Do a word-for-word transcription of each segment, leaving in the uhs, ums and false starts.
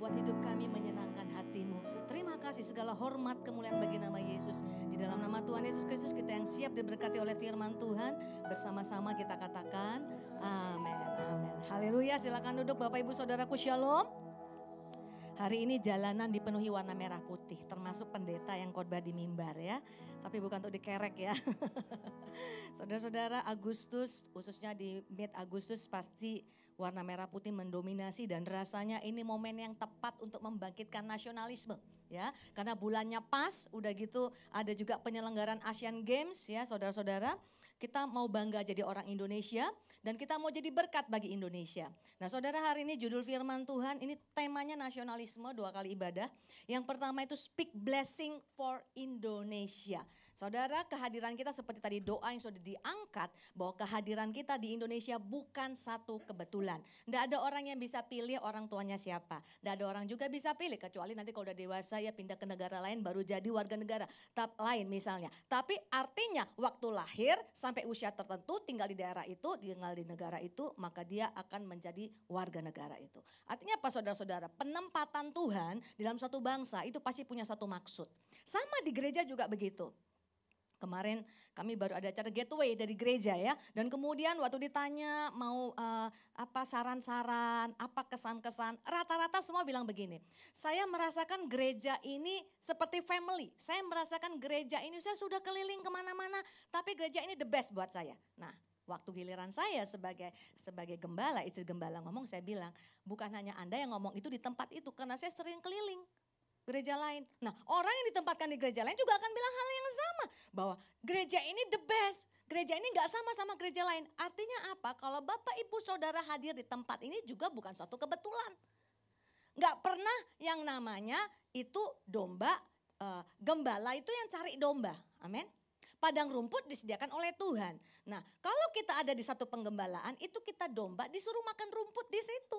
membuat hidup kami menyenangkan hati-Mu. Terima kasih, segala hormat kemuliaan bagi nama Yesus. Di dalam nama Tuhan Yesus Kristus kita yang siap diberkati oleh firman Tuhan. Bersama-sama kita katakan amin, amin. Haleluya, silakan duduk Bapak Ibu Saudaraku, shalom. Hari ini jalanan dipenuhi warna merah putih, termasuk pendeta yang khotbah di mimbar ya. Tapi bukan untuk dikerek ya. Saudara-saudara, Agustus, khususnya di mid Agustus pasti warna merah putih mendominasi dan rasanya ini momen yang tepat untuk membangkitkan nasionalisme ya. Karena bulannya pas, udah gitu ada juga penyelenggaraan Asian Games ya saudara-saudara. Kita mau bangga jadi orang Indonesia dan kita mau jadi berkat bagi Indonesia. Nah saudara, hari ini judul firman Tuhan ini temanya nasionalisme, dua kali ibadah. Yang pertama itu speak blessing for Indonesia. Saudara, kehadiran kita seperti tadi doa yang sudah diangkat bahwa kehadiran kita di Indonesia bukan satu kebetulan. Tidak ada orang yang bisa pilih orang tuanya siapa. Tidak ada orang juga bisa pilih kecuali nanti kalau udah dewasa ya pindah ke negara lain baru jadi warga negara Tap, lain misalnya. Tapi artinya waktu lahir sampai usia tertentu tinggal di daerah itu, tinggal di negara itu, maka dia akan menjadi warga negara itu. Artinya apa saudara-saudara? Penempatan Tuhan di dalam suatu bangsa itu pasti punya satu maksud. Sama di gereja juga begitu. Kemarin kami baru ada acara gateway dari gereja ya. Dan kemudian waktu ditanya mau uh, apa saran-saran, apa kesan-kesan. Rata-rata semua bilang begini. Saya merasakan gereja ini seperti family. Saya merasakan gereja ini saya sudah keliling kemana-mana. Tapi gereja ini the best buat saya. Nah waktu giliran saya sebagai sebagai gembala, istri gembala ngomong, saya bilang bukan hanya Anda yang ngomong itu di tempat itu. Karena saya sering keliling gereja lain. Nah orang yang ditempatkan di gereja lain juga akan bilang hal yang sama. Bahwa gereja ini the best. Gereja ini gak sama sama gereja lain. Artinya apa? Kalau Bapak Ibu Saudara hadir di tempat ini juga bukan suatu kebetulan. Gak pernah yang namanya itu domba, uh, gembala itu yang cari domba. Amin. Padang rumput disediakan oleh Tuhan. Nah kalau kita ada di satu penggembalaan itu kita domba disuruh makan rumput di situ.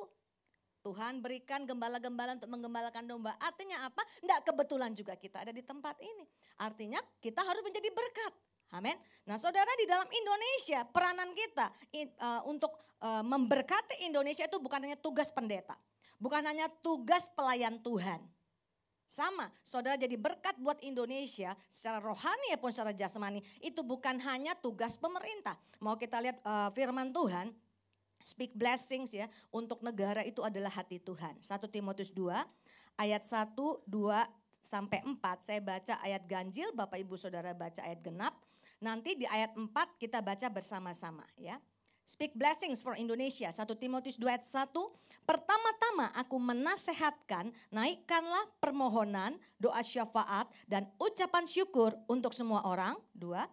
Tuhan berikan gembala-gembala untuk menggembalakan domba. Artinya apa? Tidak kebetulan juga kita ada di tempat ini. Artinya kita harus menjadi berkat. Amin. Nah saudara, di dalam Indonesia peranan kita uh, untuk uh, memberkati Indonesia itu bukan hanya tugas pendeta. Bukan hanya tugas pelayan Tuhan. Sama, saudara jadi berkat buat Indonesia secara rohani pun secara jasmani. Itu bukan hanya tugas pemerintah. Mau kita lihat uh, firman Tuhan. Speak blessings ya, untuk negara itu adalah hati Tuhan. satu Timotius dua ayat satu, dua sampai empat. Saya baca ayat ganjil, Bapak Ibu Saudara baca ayat genap. Nanti di ayat empat kita baca bersama-sama ya. Speak blessings for Indonesia. satu Timotius dua ayat satu. Pertama-tama aku menasehatkan, naikkanlah permohonan, doa syafaat dan ucapan syukur untuk semua orang. Dua.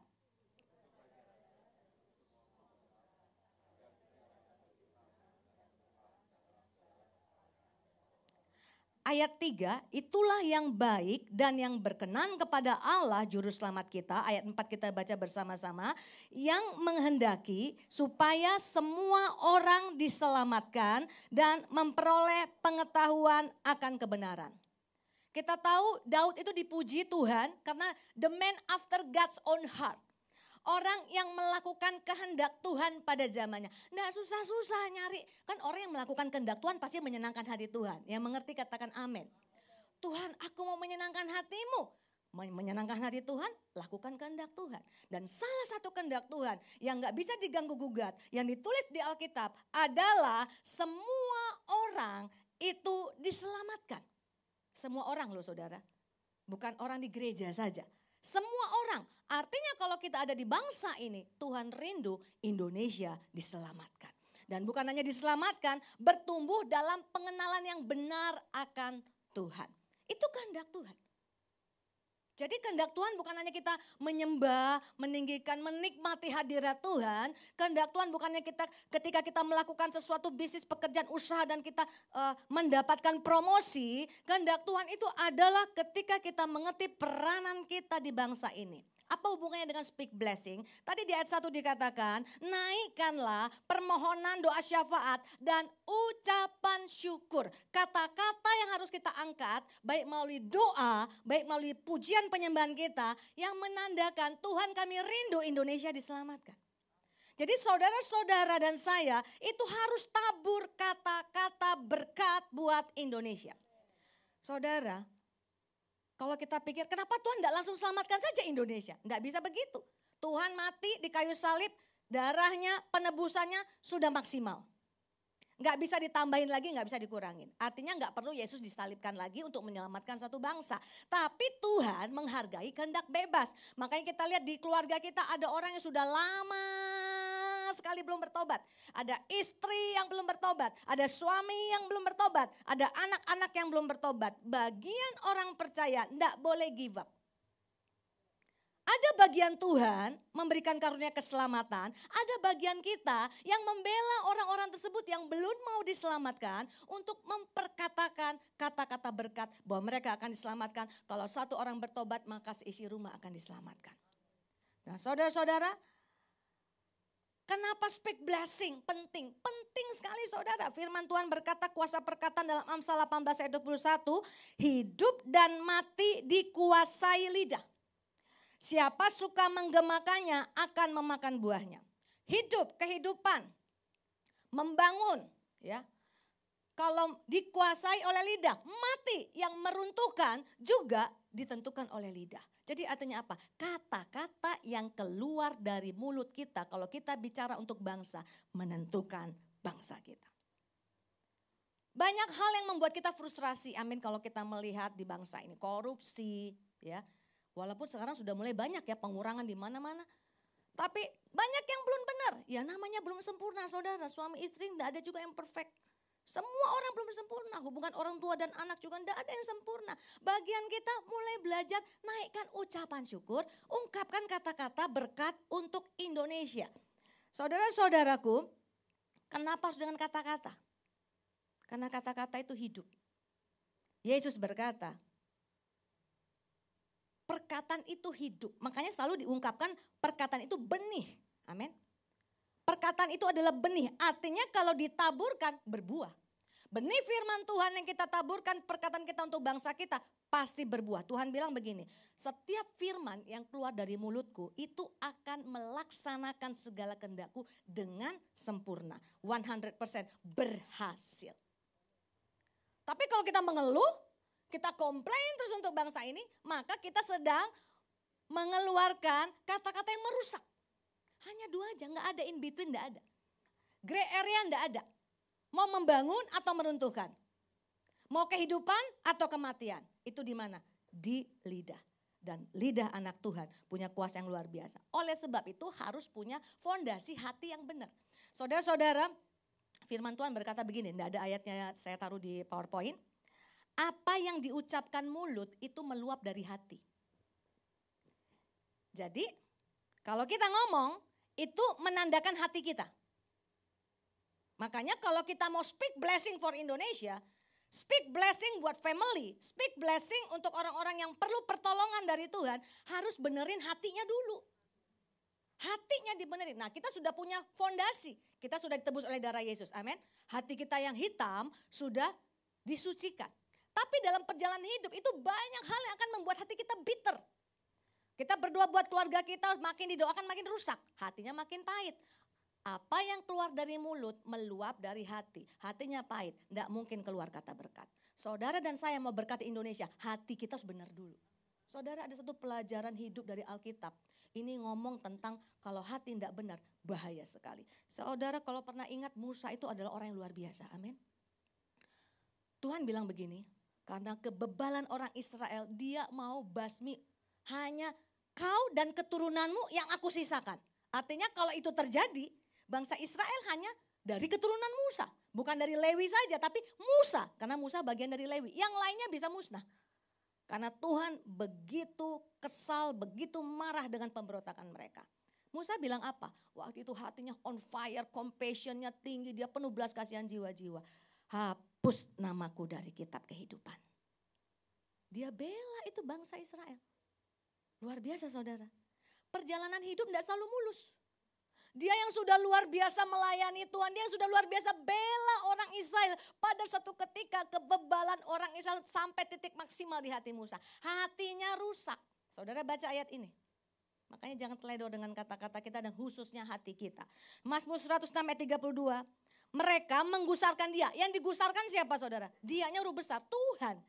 Ayat tiga, itulah yang baik dan yang berkenan kepada Allah juru selamat kita. Ayat empat kita baca bersama-sama. Yang menghendaki supaya semua orang diselamatkan dan memperoleh pengetahuan akan kebenaran. Kita tahu Daud itu dipuji Tuhan karena the man after God's own heart. Orang yang melakukan kehendak Tuhan pada zamannya. Nggak susah-susah nyari. Kan orang yang melakukan kehendak Tuhan pasti menyenangkan hati Tuhan. Yang mengerti katakan amin. Tuhan, aku mau menyenangkan hatimu. Menyenangkan hati Tuhan, lakukan kehendak Tuhan. Dan salah satu kehendak Tuhan yang nggak bisa diganggu gugat, yang ditulis di Alkitab adalah semua orang itu diselamatkan. Semua orang loh saudara. Bukan orang di gereja saja. Semua orang, artinya kalau kita ada di bangsa ini, Tuhan rindu Indonesia diselamatkan. Dan bukan hanya diselamatkan, bertumbuh dalam pengenalan yang benar akan Tuhan. Itu kehendak Tuhan. Jadi kehendak Tuhan bukan hanya kita menyembah, meninggikan, menikmati hadirat Tuhan. Kehendak Tuhan bukannya kita ketika kita melakukan sesuatu bisnis, pekerjaan, usaha dan kita uh, mendapatkan promosi. Kehendak Tuhan itu adalah ketika kita mengerti peranan kita di bangsa ini. Apa hubungannya dengan speak blessing? Tadi di ayat satu dikatakan, naikkanlah permohonan doa syafaat dan ucapan syukur. Kata-kata yang harus kita angkat, baik melalui doa, baik melalui pujian penyembahan kita, yang menandakan Tuhan kami rindu Indonesia diselamatkan. Jadi saudara-saudara dan saya itu harus tabur kata-kata berkat buat Indonesia. Saudara, kalau kita pikir kenapa Tuhan tidak langsung selamatkan saja Indonesia? Tidak bisa begitu. Tuhan mati di kayu salib, darahnya, penebusannya sudah maksimal. Nggak bisa ditambahin lagi, nggak bisa dikurangin. Artinya nggak perlu Yesus disalibkan lagi untuk menyelamatkan satu bangsa. Tapi Tuhan menghargai kehendak bebas. Makanya kita lihat di keluarga kita ada orang yang sudah lama sekali belum bertobat. Ada istri yang belum bertobat. Ada suami yang belum bertobat. Ada anak-anak yang belum bertobat. Bagian orang percaya nggak boleh give up. Ada bagian Tuhan memberikan karunia keselamatan, ada bagian kita yang membela orang-orang tersebut yang belum mau diselamatkan untuk memperkatakan kata-kata berkat bahwa mereka akan diselamatkan. Kalau satu orang bertobat maka seisi rumah akan diselamatkan. Nah saudara-saudara, kenapa speak blessing penting? Penting sekali saudara. Firman Tuhan berkata kuasa perkataan dalam Amsal delapan belas ayat dua puluh satu, hidup dan mati dikuasai lidah. Siapa suka menggemakannya akan memakan buahnya. Hidup, kehidupan, membangun, ya. Kalau dikuasai oleh lidah, mati yang meruntuhkan juga ditentukan oleh lidah. Jadi artinya apa? Kata-kata yang keluar dari mulut kita kalau kita bicara untuk bangsa menentukan bangsa kita. Banyak hal yang membuat kita frustrasi, amin, kalau kita melihat di bangsa ini. Korupsi, ya. Walaupun sekarang sudah mulai banyak ya pengurangan di mana-mana. Tapi banyak yang belum benar. Ya namanya belum sempurna saudara. Suami istri tidak ada juga yang perfect. Semua orang belum sempurna. Hubungan orang tua dan anak juga tidak ada yang sempurna. Bagian kita mulai belajar naikkan ucapan syukur. Ungkapkan kata-kata berkat untuk Indonesia. Saudara-saudaraku, kenapa harus dengan kata-kata? Karena kata-kata itu hidup. Yesus berkata, perkataan itu hidup. Makanya selalu diungkapkan perkataan itu benih. Amin. Perkataan itu adalah benih. Artinya kalau ditaburkan berbuah. Benih firman Tuhan yang kita taburkan perkataan kita untuk bangsa kita pasti berbuah. Tuhan bilang begini, setiap firman yang keluar dari mulutku itu akan melaksanakan segala kehendakku dengan sempurna. seratus persen berhasil. Tapi kalau kita mengeluh, kita komplain terus untuk bangsa ini, maka kita sedang mengeluarkan kata-kata yang merusak. Hanya dua aja, nggak ada in between, nggak ada. Gray area nggak ada. Mau membangun atau meruntuhkan. Mau kehidupan atau kematian. Itu di mana? Di lidah. Dan lidah anak Tuhan punya kuasa yang luar biasa. Oleh sebab itu harus punya fondasi hati yang benar. Saudara-saudara, firman Tuhan berkata begini, nggak ada ayatnya saya taruh di PowerPoint. Apa yang diucapkan mulut itu meluap dari hati. Jadi kalau kita ngomong itu menandakan hati kita. Makanya kalau kita mau speak blessing for Indonesia, speak blessing buat family, speak blessing untuk orang-orang yang perlu pertolongan dari Tuhan, harus benerin hatinya dulu. Hatinya dibenerin. Nah kita sudah punya fondasi, kita sudah ditebus oleh darah Yesus, amin. Hati kita yang hitam sudah disucikan. Tapi dalam perjalanan hidup itu banyak hal yang akan membuat hati kita bitter. Kita berdoa buat keluarga kita, makin didoakan makin rusak. Hatinya makin pahit. Apa yang keluar dari mulut meluap dari hati. Hatinya pahit, tidak mungkin keluar kata berkat. Saudara dan saya mau berkati Indonesia, hati kita harus benar dulu. Saudara, ada satu pelajaran hidup dari Alkitab. Ini ngomong tentang kalau hati tidak benar, bahaya sekali. Saudara kalau pernah ingat Musa itu adalah orang yang luar biasa, amin. Tuhan bilang begini, karena kebebalan orang Israel, dia mau basmi hanya kau dan keturunanmu yang aku sisakan. Artinya kalau itu terjadi, bangsa Israel hanya dari keturunan Musa. Bukan dari Lewi saja, tapi Musa. Karena Musa bagian dari Lewi. Yang lainnya bisa musnah. Karena Tuhan begitu kesal, begitu marah dengan pemberontakan mereka. Musa bilang apa? Waktu itu hatinya on fire, compassionnya tinggi, dia penuh belas kasihan jiwa-jiwa. Hapus namaku dari kitab kehidupan. Dia bela itu bangsa Israel. Luar biasa saudara. Perjalanan hidup tidak selalu mulus. Dia yang sudah luar biasa melayani Tuhan, dia yang sudah luar biasa bela orang Israel. Pada satu ketika kebebalan orang Israel sampai titik maksimal di hati Musa. Hatinya rusak. Saudara baca ayat ini. Makanya jangan teledor dengan kata-kata kita dan khususnya hati kita. Mazmur seratus enam ayat tiga puluh dua. Mereka menggusarkan dia. Yang digusarkan siapa saudara? Dianya huruf besar, Tuhan.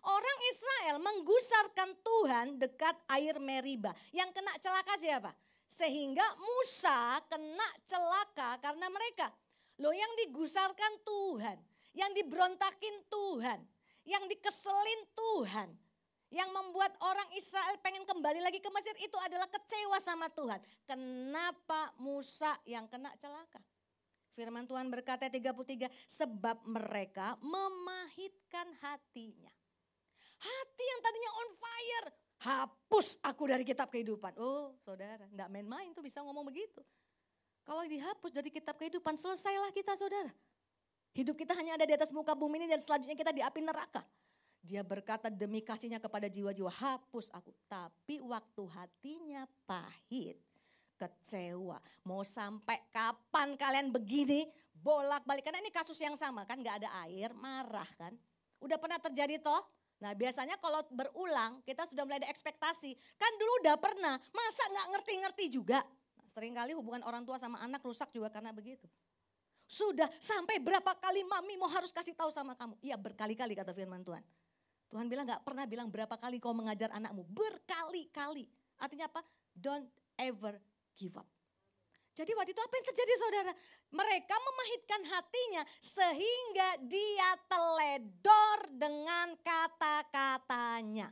Orang Israel menggusarkan Tuhan dekat air Meriba. Yang kena celaka siapa? Sehingga Musa kena celaka karena mereka. Loh, yang digusarkan Tuhan, yang diberontakin Tuhan, yang dikeselin Tuhan, yang membuat orang Israel pengen kembali lagi ke Mesir itu adalah kecewa sama Tuhan. Kenapa Musa yang kena celaka? Firman Tuhan berkata tiga puluh tiga, sebab mereka memahitkan hatinya. Hati yang tadinya on fire, hapus aku dari kitab kehidupan. Oh saudara, enggak main-main tuh bisa ngomong begitu. Kalau dihapus dari kitab kehidupan, selesailah kita saudara. Hidup kita hanya ada di atas muka bumi ini dan selanjutnya kita di api neraka. Dia berkata demi kasihnya kepada jiwa-jiwa, hapus aku. Tapi waktu hatinya pahit, kecewa. Mau sampai kapan kalian begini, bolak-balik. Karena ini kasus yang sama kan, gak ada air, marah kan. Udah pernah terjadi toh? Nah biasanya kalau berulang kita sudah mulai ada ekspektasi. Kan dulu udah pernah, masa gak ngerti-ngerti juga. Nah, seringkali hubungan orang tua sama anak rusak juga karena begitu. Sudah sampai berapa kali mami mau harus kasih tahu sama kamu. Iya berkali-kali kata firman Tuhan. Tuhan bilang gak pernah bilang berapa kali kau mengajar anakmu. Berkali-kali. Artinya apa? Don't ever give up. Jadi waktu itu apa yang terjadi saudara? Mereka memahitkan hatinya sehingga dia teledor dengan kata-katanya.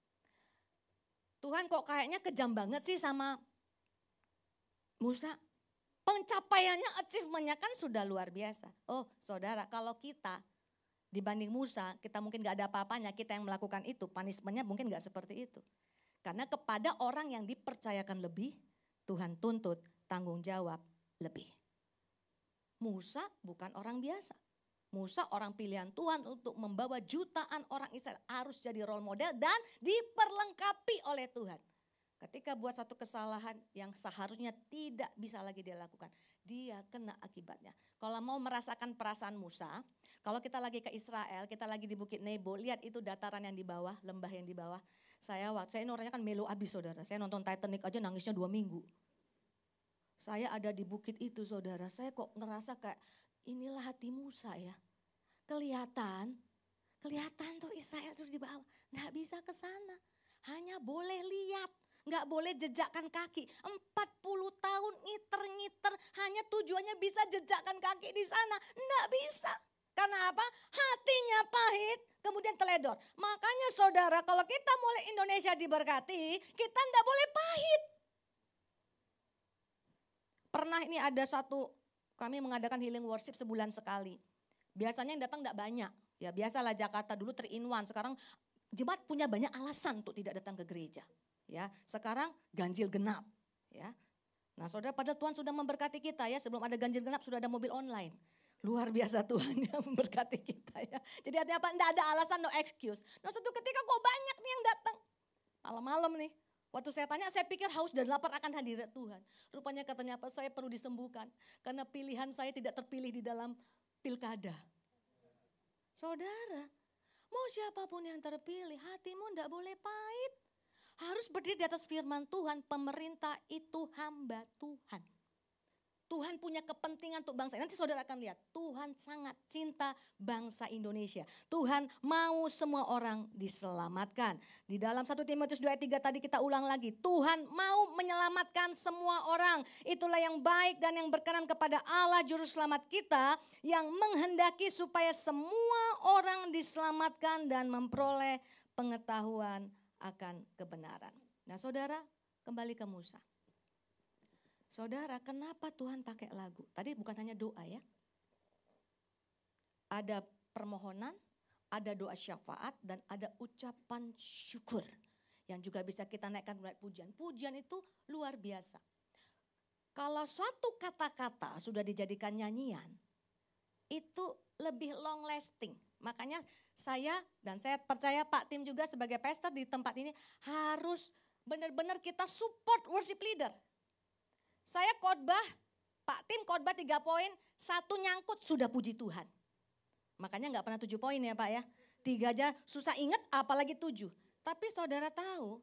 Tuhan kok kayaknya kejam banget sih sama Musa. Pencapaiannya, achievementnya kan sudah luar biasa. Oh saudara, kalau kita dibanding Musa, kita mungkin gak ada apa-apanya, kita yang melakukan itu, punishmentnya mungkin gak seperti itu. Karena kepada orang yang dipercayakan lebih, Tuhan tuntut tanggung jawab lebih. Musa bukan orang biasa. Musa orang pilihan Tuhan untuk membawa jutaan orang Israel, harus jadi role model dan diperlengkapi oleh Tuhan. Ketika buat satu kesalahan yang seharusnya tidak bisa lagi dia lakukan, dia kena akibatnya. Kalau mau merasakan perasaan Musa, kalau kita lagi ke Israel, kita lagi di Bukit Nebo, lihat itu dataran yang di bawah, lembah yang di bawah. Saya waktu saya ini orangnya kan melo abis saudara, saya nonton Titanic aja nangisnya dua minggu. Saya ada di bukit itu saudara, saya kok ngerasa kayak inilah hati Musa ya. Kelihatan, kelihatan tuh Israel tuh di bawah, nggak bisa ke sana. Hanya boleh lihat, nggak boleh jejakkan kaki. empat puluh tahun ngiter-ngiter, hanya tujuannya bisa jejakkan kaki di sana, nggak bisa. Karena apa? Hatinya pahit, kemudian teledor. Makanya saudara, kalau kita mulai Indonesia diberkati, kita nggak boleh pahit. Pernah ini ada satu, kami mengadakan healing worship sebulan sekali. Biasanya yang datang enggak banyak. Ya biasalah Jakarta dulu three in one. Sekarang jemaat punya banyak alasan untuk tidak datang ke gereja. Ya, sekarang ganjil genap. Ya. Nah saudara, padahal Tuhan sudah memberkati kita ya. Sebelum ada ganjil genap sudah ada mobil online. Luar biasa Tuhan yang memberkati kita ya. Jadi artinya apa? Enggak ada alasan, no excuse. Nah suatu ketika kok banyak nih yang datang. Malam-malam nih. Waktu saya tanya, saya pikir haus dan lapar akan hadirat Tuhan. Rupanya katanya apa? Saya perlu disembuhkan. Karena pilihan saya tidak terpilih di dalam pilkada. Saudara, mau siapapun yang terpilih, hatimu tidak boleh pahit. Harus berdiri di atas firman Tuhan, pemerintah itu hamba Tuhan. Tuhan punya kepentingan untuk bangsa. Nanti saudara akan lihat, Tuhan sangat cinta bangsa Indonesia. Tuhan mau semua orang diselamatkan. Di dalam satu Timotius dua ayat tiga tadi kita ulang lagi. Tuhan mau menyelamatkan semua orang. Itulah yang baik dan yang berkenan kepada Allah Juru Selamat kita. Yang menghendaki supaya semua orang diselamatkan dan memperoleh pengetahuan akan kebenaran. Nah saudara, kembali ke Musa. Saudara, kenapa Tuhan pakai lagu? Tadi bukan hanya doa ya. Ada permohonan, ada doa syafaat, dan ada ucapan syukur. Yang juga bisa kita naikkan melalui pujian. Pujian itu luar biasa. Kalau suatu kata-kata sudah dijadikan nyanyian, itu lebih long lasting. Makanya saya dan saya percaya Pak Tim juga sebagai pastor di tempat ini harus benar-benar kita support worship leader. Saya khotbah, Pak Tim khotbah tiga poin, satu nyangkut sudah puji Tuhan. Makanya gak pernah tujuh poin ya Pak ya. Tiga aja susah ingat apalagi tujuh. Tapi saudara tahu,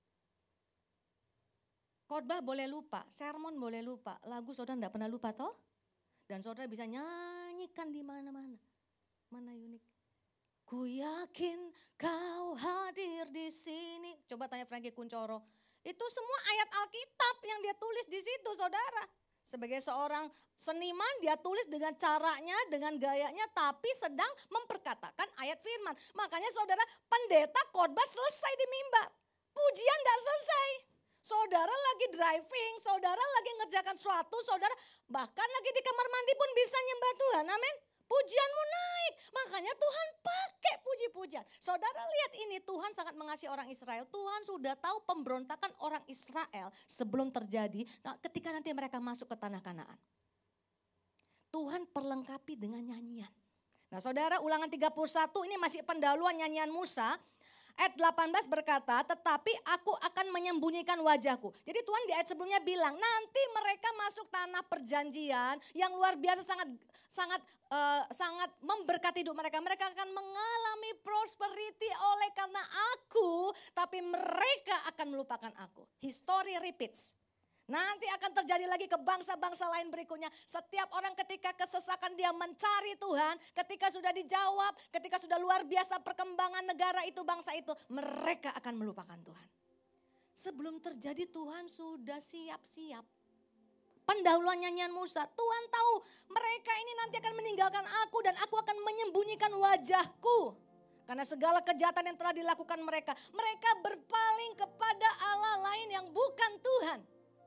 khotbah boleh lupa, sermon boleh lupa, lagu saudara gak pernah lupa toh? Dan saudara bisa nyanyikan di mana-mana. Mana unik. Ku yakin kau hadir di sini. Coba tanya Frankie Kuncoro. Itu semua ayat Alkitab yang dia tulis di situ, saudara. Sebagai seorang seniman, dia tulis dengan caranya, dengan gayanya, tapi sedang memperkatakan ayat firman. Makanya saudara, pendeta khotbah selesai di mimbar. Pujian gak selesai. Saudara lagi driving, saudara lagi ngerjakan sesuatu, saudara bahkan lagi di kamar mandi pun bisa nyembah Tuhan, amin. Pujianmu naik, makanya Tuhan pakai puji-pujian. Saudara lihat ini, Tuhan sangat mengasihi orang Israel. Tuhan sudah tahu pemberontakan orang Israel sebelum terjadi, nah, ketika nanti mereka masuk ke tanah Kanaan. Tuhan perlengkapi dengan nyanyian. Nah saudara, Ulangan tiga puluh satu ini masih pendahuluan nyanyian Musa. Ayat delapan belas berkata, tetapi aku akan menyembunyikan wajahku. Jadi Tuhan di ayat sebelumnya bilang, nanti mereka masuk tanah perjanjian yang luar biasa sangat sangat uh, sangat memberkati hidup mereka. Mereka akan mengalami prosperity oleh karena aku, tapi mereka akan melupakan aku. History repeats. Nanti akan terjadi lagi ke bangsa-bangsa lain berikutnya. Setiap orang ketika kesesakan dia mencari Tuhan, ketika sudah dijawab, ketika sudah luar biasa perkembangan negara itu, bangsa itu, mereka akan melupakan Tuhan. Sebelum terjadi Tuhan sudah siap-siap. Pendahuluan nyanyian Musa, Tuhan tahu mereka ini nanti akan meninggalkan aku dan aku akan menyembunyikan wajahku. Karena segala kejahatan yang telah dilakukan mereka, mereka berpaling kepada Allah lain yang bukan Tuhan.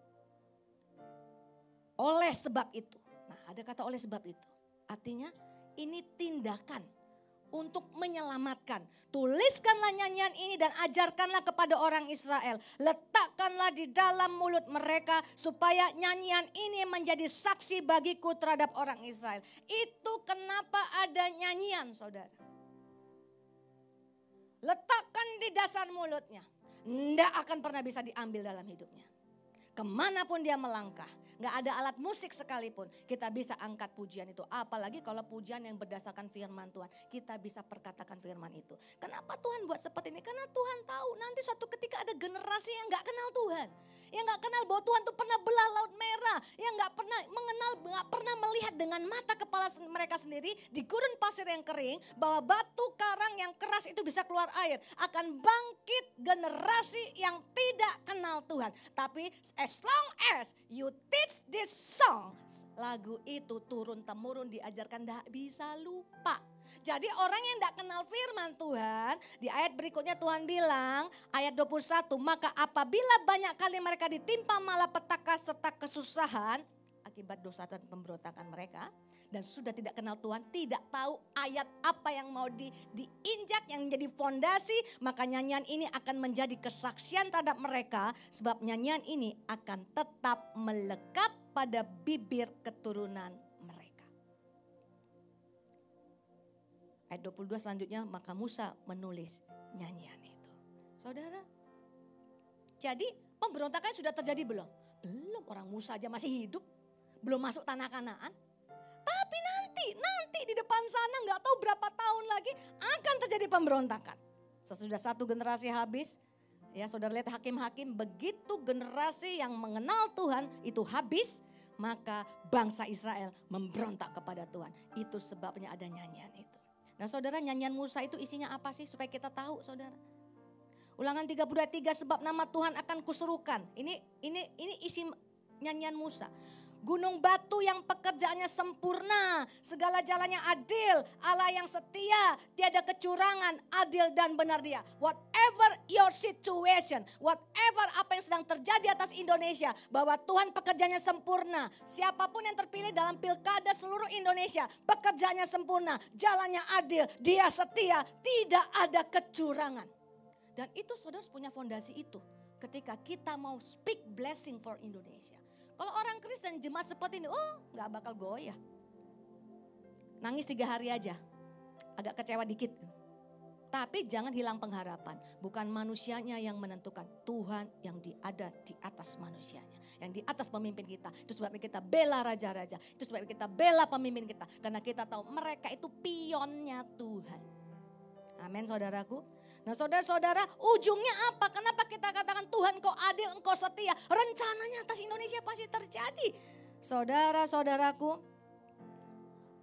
Oleh sebab itu, nah ada kata oleh sebab itu, artinya ini tindakan untuk menyelamatkan. Tuliskanlah nyanyian ini dan ajarkanlah kepada orang Israel. Letakkanlah di dalam mulut mereka supaya nyanyian ini menjadi saksi bagiku terhadap orang Israel. Itu kenapa ada nyanyian, saudara. Letakkan di dasar mulutnya, tidak akan pernah bisa diambil dalam hidupnya. Kemanapun dia melangkah, gak ada alat musik sekalipun, kita bisa angkat pujian itu. Apalagi kalau pujian yang berdasarkan firman Tuhan, kita bisa perkatakan firman itu. Kenapa Tuhan buat seperti ini? Karena Tuhan tahu nanti suatu ketika ada generasi yang gak kenal Tuhan. Yang gak kenal bahwa Tuhan tuh pernah belah laut merah. Yang gak pernah mengenal, gak pernah melihat dengan mata kepala mereka sendiri di gurun pasir yang kering, bahwa batu karang yang keras itu bisa keluar air. Akan bangkit generasi yang tidak kenal Tuhan. Tapi as long as you teach this song, lagu itu turun temurun diajarkan, tidak bisa lupa. Jadi orang yang tidak kenal firman Tuhan, di ayat berikutnya Tuhan bilang, ayat dua puluh satu, maka apabila banyak kali mereka ditimpa malapetaka serta kesusahan, akibat dosa dan pemberontakan mereka, dan sudah tidak kenal Tuhan, tidak tahu ayat apa yang mau di, diinjak yang menjadi fondasi, maka nyanyian ini akan menjadi kesaksian terhadap mereka, sebab nyanyian ini akan tetap melekat pada bibir keturunan mereka. Ayat dua puluh dua selanjutnya, maka Musa menulis nyanyian itu. Saudara, jadi pemberontakan sudah terjadi belum? Belum, orang Musa aja masih hidup, belum masuk tanah Kanaan. Tapi nanti, nanti di depan sana nggak tahu berapa tahun lagi akan terjadi pemberontakan. Sesudah satu generasi habis, ya saudara lihat hakim-hakim, begitu generasi yang mengenal Tuhan itu habis, maka bangsa Israel memberontak kepada Tuhan. Itu sebabnya ada nyanyian itu. Nah saudara, nyanyian Musa itu isinya apa sih supaya kita tahu, saudara? Ulangan tiga puluh dua ayat tiga, sebab nama Tuhan akan kuserukan. Ini ini ini isi nyanyian Musa. Gunung batu yang pekerjaannya sempurna, segala jalannya adil, Allah yang setia, tiada kecurangan, adil dan benar dia. Whatever your situation, whatever apa yang sedang terjadi atas Indonesia, bahwa Tuhan pekerjaannya sempurna. Siapapun yang terpilih dalam pilkada seluruh Indonesia, pekerjaannya sempurna, jalannya adil, dia setia, tidak ada kecurangan. Dan itu saudara punya fondasi itu ketika kita mau speak blessing for Indonesia. Kalau orang Kristen jemaat seperti ini, oh gak bakal goyah. Nangis tiga hari aja, agak kecewa dikit. Tapi jangan hilang pengharapan. Bukan manusianya yang menentukan, Tuhan yang di, ada di atas manusianya. Yang di atas pemimpin kita. Itu sebabnya kita bela raja-raja. Itu sebabnya kita bela pemimpin kita. Karena kita tahu mereka itu pionnya Tuhan. Amin saudaraku. Nah saudara-saudara, ujungnya apa? Kenapa kita katakan Tuhan kau adil, engkau setia? Rencananya atas Indonesia pasti terjadi. Saudara-saudaraku,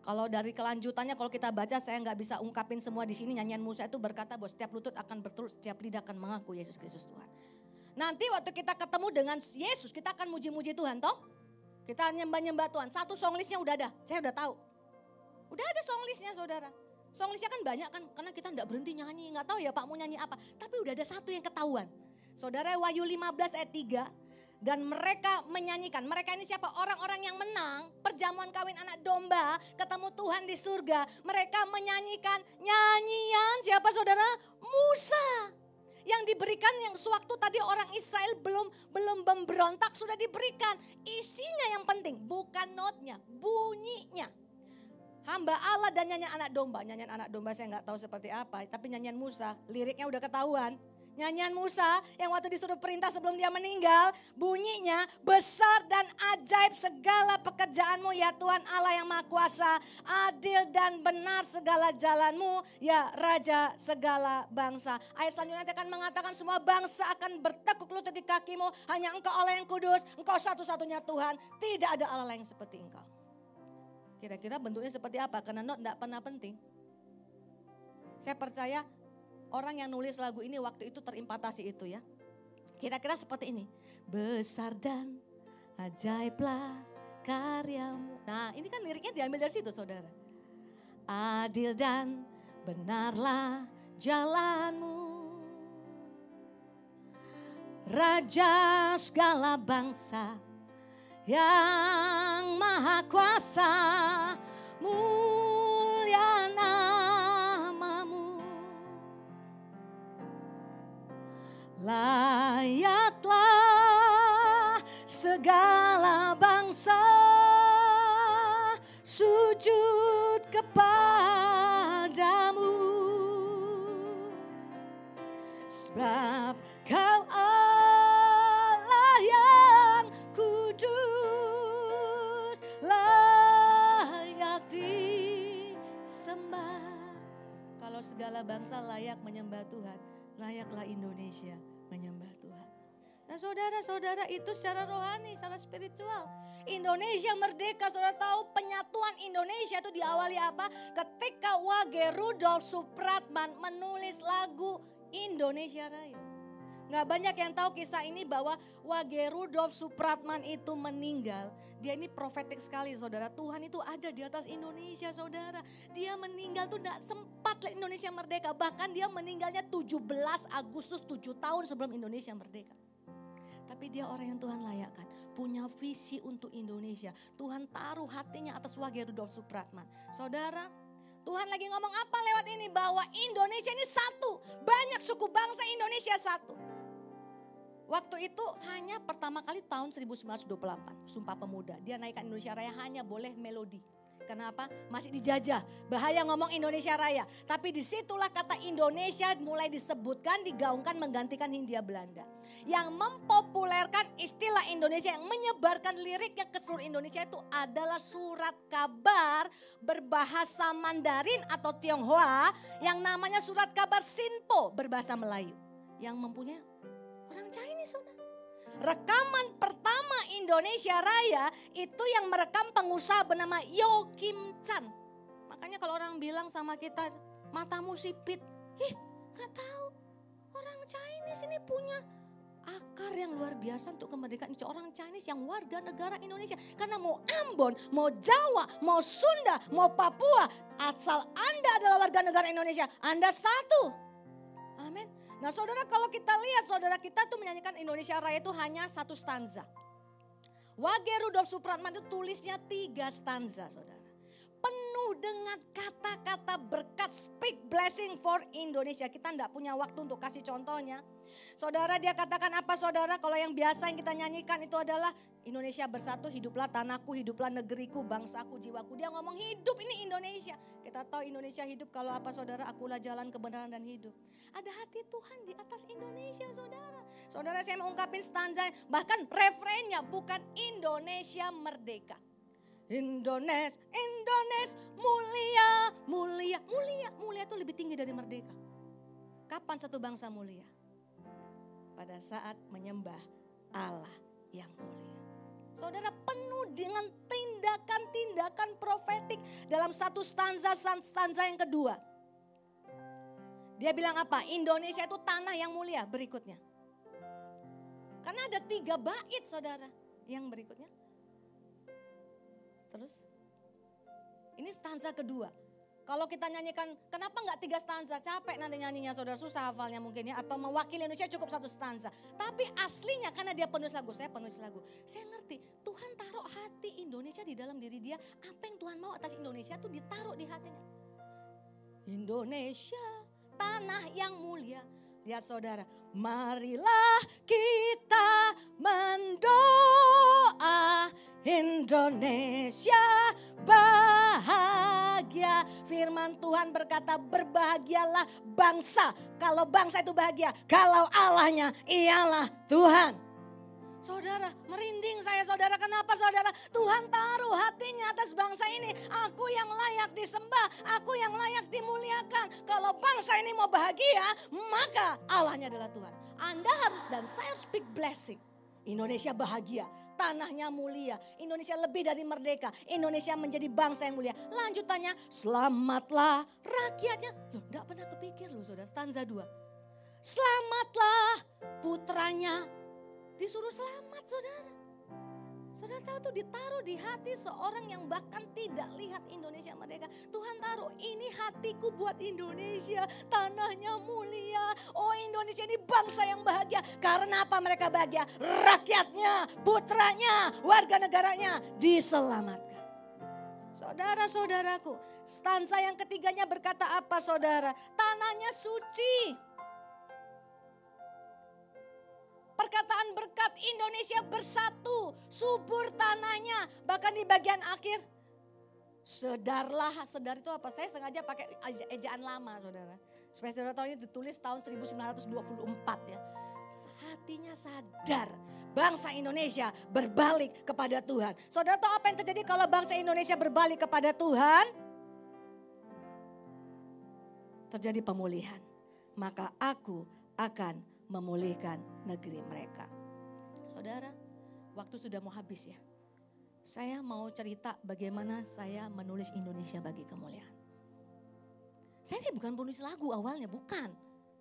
Kalau dari kelanjutannya kalau kita baca, saya nggak bisa ungkapin semua di sini. Nyanyian Musa itu berkata bahwa setiap lutut akan bertelur, setiap lidah akan mengaku Yesus Kristus Tuhan. Nanti waktu kita ketemu dengan Yesus, kita akan muji-muji Tuhan toh. Kita nyembah-nyembah Tuhan. Satu song listnya udah ada, saya udah tahu. Udah ada song listnya saudara. Song listnya kan banyak kan, karena kita nggak berhenti nyanyi. Nggak tahu ya Pak mau nyanyi apa. Tapi udah ada satu yang ketahuan. Saudara, Wahyu lima belas ayat tiga. Dan mereka menyanyikan, mereka ini siapa? Orang-orang yang menang perjamuan kawin anak domba, ketemu Tuhan di surga. Mereka menyanyikan nyanyian siapa saudara? Musa. Yang diberikan yang sewaktu tadi orang Israel belum belum memberontak sudah diberikan. Isinya yang penting, bukan notnya, bunyinya. Hamba Allah dan nyanyian anak domba. Nyanyian anak domba saya nggak tahu seperti apa, tapi nyanyian Musa, liriknya udah ketahuan. Nyanyian Musa yang waktu disuruh perintah sebelum dia meninggal, bunyinya besar dan ajaib segala pekerjaanmu ya Tuhan Allah yang Maha Kuasa, adil dan benar segala jalanmu ya Raja segala bangsa. Ayat selanjutnya akan mengatakan semua bangsa akan bertekuk lutut di kakimu, hanya Engkau Allah yang kudus, Engkau satu-satunya Tuhan, tidak ada Allah lain seperti Engkau. Kira-kira bentuknya seperti apa? Karena not tidak pernah penting. Saya percaya orang yang nulis lagu ini waktu itu terimpatasi itu ya. Kira-kira seperti ini. Besar dan ajaiblah karyamu. Nah ini kan liriknya diambil dari situ saudara. Adil dan benarlah jalanmu. Raja segala bangsa yang maha kuasa, mulia namamu. Layaklah segala bangsa sujud kepadamu, sebab Kau Allah yang kudus, layak disembah. Kalau segala bangsa layak menyembah Tuhan, layaklah Indonesia menyembah Tuhan. Nah saudara-saudara, itu secara rohani, secara spiritual. Indonesia merdeka, saudara tahu penyatuan Indonesia itu diawali apa? Ketika Wage Rudolf Supratman menulis lagu Indonesia Raya. Gak banyak yang tahu kisah ini bahwa Wage Rudolf Supratman itu meninggal. Dia ini profetik sekali saudara. Tuhan itu ada di atas Indonesia saudara. Dia meninggal tuh gak sempat Indonesia merdeka. Bahkan dia meninggalnya tujuh belas Agustus tujuh tahun sebelum Indonesia merdeka. Tapi dia orang yang Tuhan layakkan. Punya visi untuk Indonesia. Tuhan taruh hatinya atas Wage Rudolf Supratman. Saudara, Tuhan lagi ngomong apa lewat ini? Bahwa Indonesia ini satu. Banyak suku bangsa Indonesia satu. Waktu itu hanya pertama kali tahun seribu sembilan ratus dua puluh delapan, Sumpah Pemuda. Dia naikkan Indonesia Raya hanya boleh melodi. Kenapa? Masih dijajah. Bahaya ngomong Indonesia Raya. Tapi disitulah kata Indonesia mulai disebutkan, digaungkan, menggantikan Hindia Belanda. Yang mempopulerkan istilah Indonesia, yang menyebarkan liriknya ke seluruh Indonesia itu adalah surat kabar berbahasa Mandarin atau Tionghoa. Yang namanya surat kabar Sinpo berbahasa Melayu. Yang mempunyai orang Chinese saudara. Rekaman pertama Indonesia Raya itu yang merekam pengusaha bernama Yo Kim Chan. Makanya kalau orang bilang sama kita, matamu sipit. Ih gak tahu, orang Chinese ini punya akar yang luar biasa untuk kemerdekaan. Orang Chinese yang warga negara Indonesia. Karena mau Ambon, mau Jawa, mau Sunda, mau Papua. Asal Anda adalah warga negara Indonesia, Anda satu. Amin. Nah saudara, kalau kita lihat saudara, kita tuh menyanyikan Indonesia Raya itu hanya satu stanza. Wage Rudolf Supratman itu tulisnya tiga stanza saudara. Penuh dengan kata-kata berkat, speak blessing for Indonesia. Kita enggak punya waktu untuk kasih contohnya. Saudara, dia katakan apa saudara? Kalau yang biasa yang kita nyanyikan itu adalah Indonesia bersatu, hiduplah tanahku, hiduplah negeriku, bangsaku, jiwaku. Dia ngomong hidup ini Indonesia. Kita tahu Indonesia hidup kalau apa saudara? Akulah jalan kebenaran dan hidup. Ada hati Tuhan di atas Indonesia saudara. Saudara, saya mau ungkapin stanza, bahkan refrennya bukan Indonesia merdeka. Indonesia, Indonesia mulia, mulia, mulia, mulia itu lebih tinggi dari merdeka. Kapan satu bangsa mulia? Pada saat menyembah Allah yang mulia. Saudara, penuh dengan tindakan-tindakan tindakan profetik dalam satu stanza stanza yang kedua. Dia bilang apa? Indonesia itu tanah yang mulia. Berikutnya. Karena ada tiga bait saudara. Yang berikutnya. Terus. Ini stanza kedua. Kalau kita nyanyikan, kenapa nggak tiga stanza? Capek nanti nyanyinya saudara, susah hafalnya mungkin ya. Atau mewakili Indonesia cukup satu stanza. Tapi aslinya karena dia penulis lagu, saya penulis lagu. Saya ngerti, Tuhan taruh hati Indonesia di dalam diri dia. Apa yang Tuhan mau atas Indonesia tuh ditaruh di hatinya. Indonesia, tanah yang mulia. Lihat saudara, marilah kita mendoa Indonesia bahagia. Firman Tuhan berkata berbahagialah bangsa. Kalau bangsa itu bahagia, kalau Allahnya ialah Tuhan. Saudara, merinding saya saudara. Kenapa saudara? Tuhan taruh hatinya atas bangsa ini. Aku yang layak disembah, aku yang layak dimuliakan. Kalau bangsa ini mau bahagia, maka Allahnya adalah Tuhan. Anda harus dan saya harus speak blessing. Indonesia bahagia, tanahnya mulia. Indonesia lebih dari merdeka. Indonesia menjadi bangsa yang mulia. Lanjutannya, selamatlah rakyatnya. Loh, gak pernah kepikir loh saudara, stanza dua. Selamatlah putranya. Disuruh selamat saudara. Saudara tahu tuh ditaruh di hati seorang yang bahkan tidak lihat Indonesia merdeka. Tuhan taruh ini hatiku buat Indonesia. Tanahnya mulia. Oh Indonesia ini bangsa yang bahagia. Karena apa mereka bahagia? Rakyatnya, putranya, warga negaranya diselamatkan. Saudara-saudaraku, stanza yang ketiganya berkata apa saudara? Tanahnya suci. Perkataan berkat Indonesia bersatu, subur tanahnya. Bahkan di bagian akhir, sedarlah. Sedar itu apa? Saya sengaja pakai ejaan lama saudara. Supaya saudara tahu ini ditulis tahun seribu sembilan ratus dua puluh empat ya. Hatinya sadar bangsa Indonesia berbalik kepada Tuhan. Saudara tahu apa yang terjadi kalau bangsa Indonesia berbalik kepada Tuhan? Terjadi pemulihan. Maka aku akan memulihkan negeri mereka. Saudara, waktu sudah mau habis ya. Saya mau cerita bagaimana saya menulis Indonesia bagi kemuliaan. Saya ini bukan penulis lagu awalnya, bukan.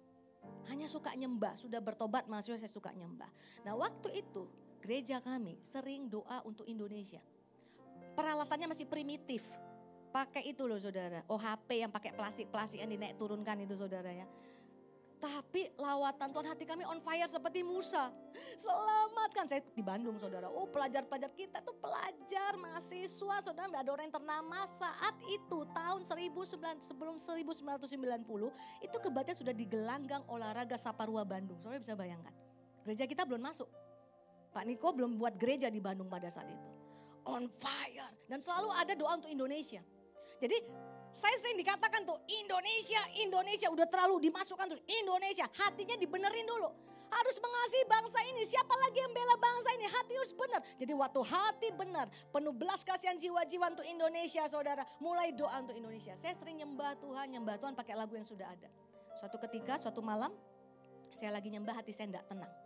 Hanya suka nyembah, sudah bertobat mahasiswa saya suka nyembah. Nah waktu itu gereja kami sering doa untuk Indonesia. Peralatannya masih primitif. Pakai itu loh saudara, O H P yang pakai plastik-plastik yang dinaik turunkan itu saudara ya. Tapi lawatan Tuhan hati kami on fire seperti Musa. Selamatkan. Saya di Bandung saudara. Oh pelajar-pelajar kita tuh pelajar, mahasiswa. Saudara gak ada orang yang ternama saat itu. Tahun seribu sembilan ratus, sebelum seribu sembilan ratus sembilan puluh. Itu kebatian sudah di gelanggang olahraga Saparua Bandung. Saudara bisa bayangkan. Gereja kita belum masuk. Pak Niko belum buat gereja di Bandung pada saat itu. On fire. Dan selalu ada doa untuk Indonesia. Jadi saya sering dikatakan tuh Indonesia, Indonesia udah terlalu dimasukkan terus Indonesia. Hatinya dibenerin dulu. Harus mengasihi bangsa ini. Siapa lagi yang bela bangsa ini? Hati harus benar. Jadi waktu hati benar, penuh belas kasihan jiwa-jiwa untuk Indonesia saudara. Mulai doa untuk Indonesia. Saya sering nyembah Tuhan, nyembah Tuhan pakai lagu yang sudah ada. Suatu ketika, suatu malam saya lagi nyembah hati saya enggak tenang.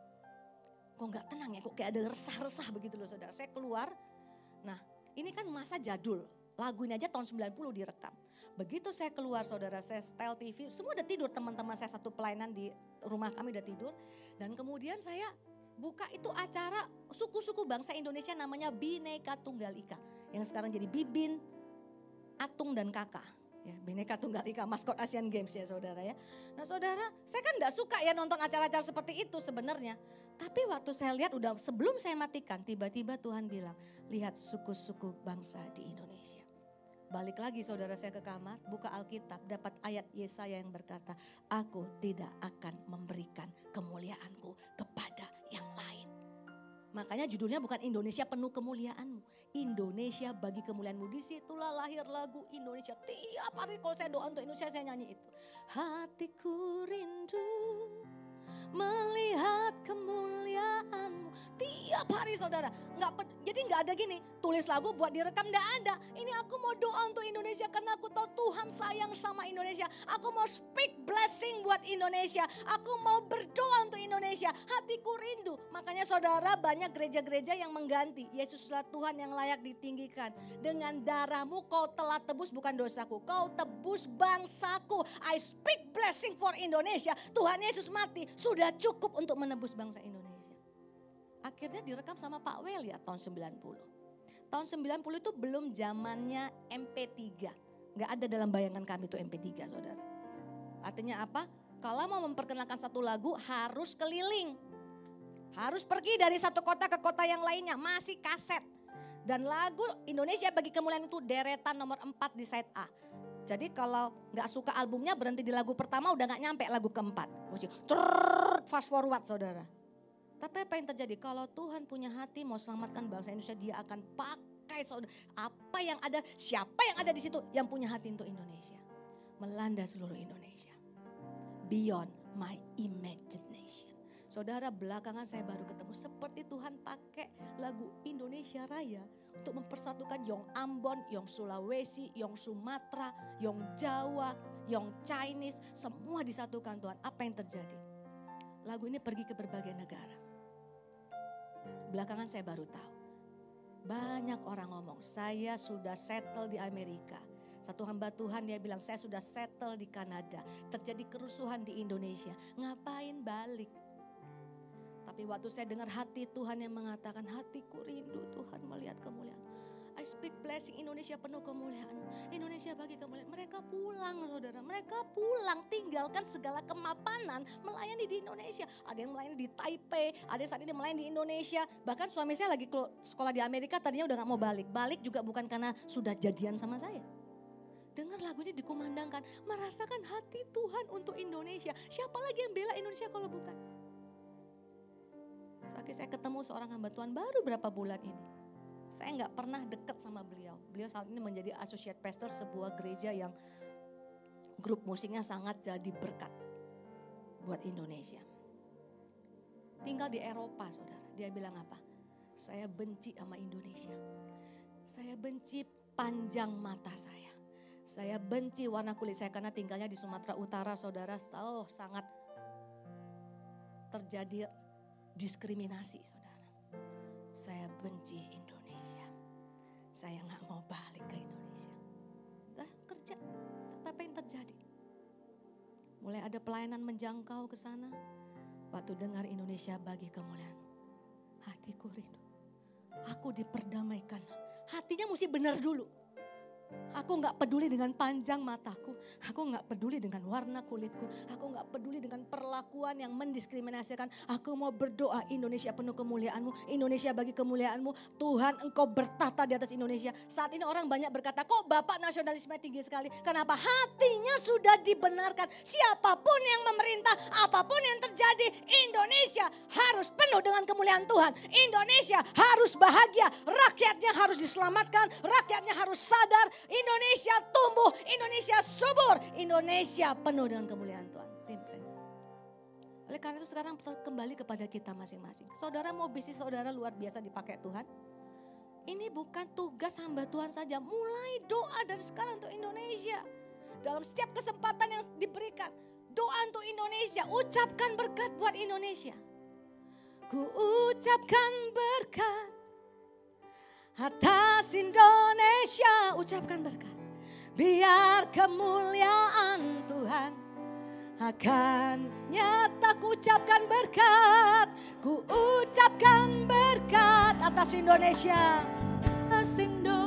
Kok enggak tenang ya? Kok kayak ada resah-resah begitu loh saudara. Saya keluar. Nah ini kan masa jadul. Lagu ini aja tahun sembilan puluh direkam. Begitu saya keluar saudara, saya setel T V, semua udah tidur, teman-teman saya satu pelayanan di rumah kami udah tidur. Dan kemudian saya buka itu acara suku-suku bangsa Indonesia namanya Bhinneka Tunggal Ika. Yang sekarang jadi Bibin, Atung dan Kakak. Ya, Bhinneka Tunggal Ika, maskot Asian Games ya saudara ya. Nah saudara, saya kan gak suka ya nonton acara-acara seperti itu sebenarnya. Tapi waktu saya lihat udah sebelum saya matikan, tiba-tiba Tuhan bilang, lihat suku-suku bangsa di Indonesia. Balik lagi saudara saya ke kamar, buka Alkitab, dapat ayat Yesaya yang berkata, aku tidak akan memberikan kemuliaanku kepada yang lain. Makanya judulnya bukan Indonesia penuh kemuliaanmu, Indonesia bagi kemuliaanmu. Disitulah lahir lagu Indonesia. Tiap hari kalau saya doa untuk Indonesia saya nyanyi itu. Hatiku rindu melihat kemuliaanmu. Tiap hari saudara. Nggak, Jadi nggak ada gini, tulis lagu buat direkam, nggak ada. Ini aku mau doa untuk Indonesia karena aku tahu Tuhan sayang sama Indonesia. Aku mau speak blessing buat Indonesia. Aku mau berdoa untuk Indonesia. Hatiku rindu. Makanya saudara, banyak gereja-gereja yang mengganti. Yesuslah Tuhan yang layak ditinggikan. Dengan darahmu kau telah tebus bukan dosaku. Kau tebus bangsaku. I speak blessing for Indonesia. Tuhan Yesus mati sudah cukup untuk menebus bangsa Indonesia. Akhirnya direkam sama Pak Wel ya tahun sembilan puluh. Tahun sembilan puluh itu belum zamannya M P tiga. Nggak ada dalam bayangan kami itu M P tiga saudara. Artinya apa? Kalau mau memperkenalkan satu lagu harus keliling. Harus pergi dari satu kota ke kota yang lainnya. Masih kaset. Dan lagu Indonesia Bagi Kemuliaan itu deretan nomor empat di side A. Jadi kalau nggak suka albumnya berhenti di lagu pertama udah nggak nyampe lagu keempat. Mesti fast forward saudara. Tapi apa yang terjadi? Kalau Tuhan punya hati mau selamatkan bangsa Indonesia, dia akan pakai saudara. Apa yang ada, siapa yang ada di situ yang punya hati untuk Indonesia. Melanda seluruh Indonesia. Beyond my imagination. Saudara, belakangan saya baru ketemu seperti Tuhan pakai lagu Indonesia Raya untuk mempersatukan Yong Ambon, Yong Sulawesi, Yong Sumatera, Yong Jawa, Yong Chinese. Semua disatukan Tuhan. Apa yang terjadi? Lagu ini pergi ke berbagai negara. Belakangan saya baru tahu. Banyak orang ngomong, saya sudah settle di Amerika. Satu hamba Tuhan dia bilang, saya sudah settle di Kanada. Terjadi kerusuhan di Indonesia. Ngapain balik? Tapi waktu saya dengar hati Tuhan yang mengatakan, hatiku rindu Tuhan melihat kemuliaan. I speak blessing, Indonesia penuh kemuliaan. Indonesia bagi kemuliaan. Mereka pulang saudara, mereka pulang tinggalkan segala kemapanan melayani di Indonesia. Ada yang melayani di Taipei, ada yang saat ini melayani di Indonesia. Bahkan suami saya lagi sekolah di Amerika tadinya udah gak mau balik. Balik juga bukan karena sudah jadian sama saya. Dengar lagu ini dikumandangkan, merasakan hati Tuhan untuk Indonesia. Siapa lagi yang bela Indonesia kalau bukan? Terakhir saya ketemu seorang hamba Tuhan baru berapa bulan ini. Saya nggak pernah dekat sama beliau. Beliau saat ini menjadi associate pastor sebuah gereja yang grup musiknya sangat jadi berkat buat Indonesia. Tinggal di Eropa saudara. Dia bilang apa? Saya benci sama Indonesia. Saya benci panjang mata saya. Saya benci warna kulit saya karena tinggalnya di Sumatera Utara saudara. Oh sangat terjadi diskriminasi saudara. Saya benci Indonesia. Saya gak mau balik ke Indonesia. Dah kerja, tapi apa yang terjadi? Mulai ada pelayanan menjangkau ke sana. Waktu dengar Indonesia bagi kemuliaan, hatiku rindu. Aku diperdamaikan. Hatinya mesti benar dulu. Aku gak peduli dengan panjang mataku. Aku gak peduli dengan warna kulitku. Aku gak peduli dengan perlakuan yang mendiskriminasikan. Aku mau berdoa Indonesia penuh kemuliaanmu. Indonesia bagi kemuliaanmu. Tuhan engkau bertata di atas Indonesia. Saat ini orang banyak berkata, kok Bapak nasionalisme tinggi sekali. Kenapa? Hatinya sudah dibenarkan. Siapapun yang memerintah, apapun yang terjadi, Indonesia harus penuh dengan kemuliaan Tuhan. Indonesia harus bahagia. Rakyatnya harus diselamatkan. Rakyatnya harus sadar. Indonesia tumbuh, Indonesia subur, Indonesia penuh dengan kemuliaan Tuhan. Oleh karena itu sekarang kembali kepada kita masing-masing. Saudara mau bisnis saudara luar biasa dipakai Tuhan. Ini bukan tugas hamba Tuhan saja. Mulai doa dari sekarang untuk Indonesia. Dalam setiap kesempatan yang diberikan. Doa untuk Indonesia. Ucapkan berkat buat Indonesia. Ku ucapkan berkat atas Indonesia, ucapkan berkat. Biar kemuliaan Tuhan akan nyata. Ku ucapkan berkat, ku ucapkan berkat atas Indonesia, atas Indonesia.